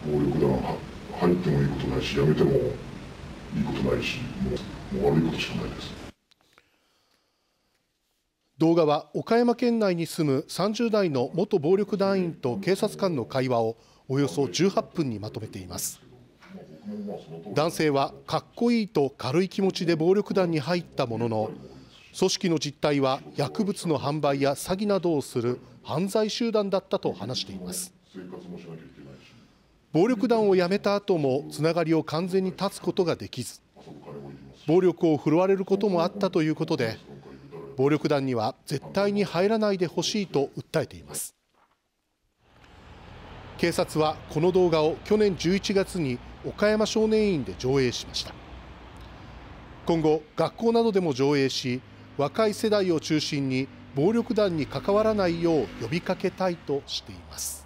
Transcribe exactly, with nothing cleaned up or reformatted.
暴力団は入ってもいいことないし、やめてもいいことないし、もう、もう悪いことしかないです。 動画は岡山県内に住むさんじゅう代の元暴力団員と警察官の会話をおよそじゅうはっぷんにまとめています。男性はかっこいいと軽い気持ちで暴力団に入ったものの、組織の実態は薬物の販売や詐欺などをする犯罪集団だったと話しています。暴力団を辞めた後もつながりを完全に断つことができず、暴力を振るわれることもあったということで、暴力団には絶対に入らないでほしいと訴えています。警察はこの動画を去年じゅういちがつに岡山少年院で上映しました。今後、学校などでも上映し、若い世代を中心に暴力団に関わらないよう呼びかけたいとしています。